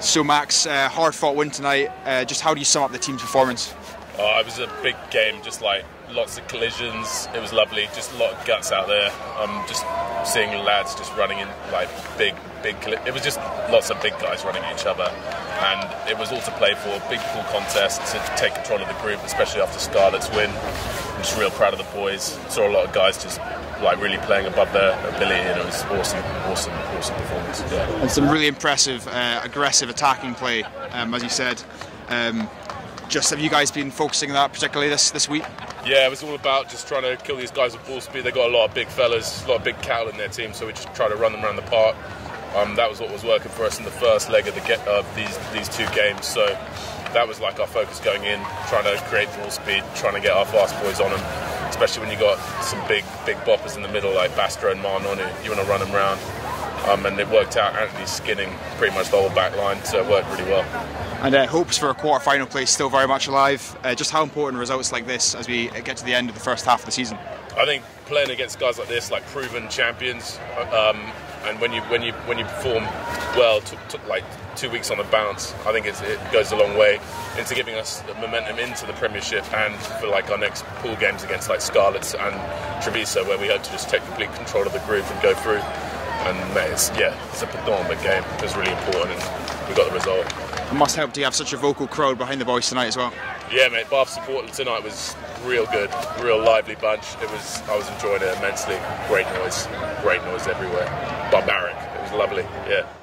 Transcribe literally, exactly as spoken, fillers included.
So Max, uh, hard fought win tonight. Uh, just how do you sum up the team's performance? Oh, it was a big game, just like lots of collisions. It was lovely, just a lot of guts out there. Um, just seeing lads just running in like big, big. It was just lots of big guys running at each other, and it was all to play for. Big pool contest to take control of the group, especially after Scarlett's win. I'm just real proud of the boys. Saw a lot of guys just like really playing above their ability, and it was awesome, awesome, awesome performance. Yeah. And some really impressive, uh, aggressive attacking play, um, as you said. Um, Just have you guys been focusing on that particularly this this week? Yeah, it was all about just trying to kill these guys with ball speed. They got a lot of big fellas, a lot of big cattle in their team, so we just try to run them around the park. Um, that was what was working for us in the first leg of the get of these these two games. So that was like our focus going in, trying to create ball speed, trying to get our fast boys on them. Especially when you got some big big boppers in the middle like Bastra and Marnonu, you want to run them around. Um, and it worked out. Anthony's skinning pretty much the whole back line, so it worked really well. And uh, hopes for a quarter-final place still very much alive. Uh, just how important are results like this as we get to the end of the first half of the season? I think playing against guys like this, like proven champions, um, and when you when you when you perform well, took, took like two weeks on the bounce, I think it's, it goes a long way into giving us the momentum into the Premiership and for like our next pool games against like Scarlets and Treviso, where we hope to just take complete control of the group and go through. And mate, it's, yeah, it's a predominant game. It was really important, and we got the result. It must help to have such a vocal crowd behind the boys tonight as well. Yeah, mate. Bath support tonight was real good, real lively bunch. It was. I was enjoying it immensely. Great noise, great noise everywhere. Barbaric. It was lovely. Yeah.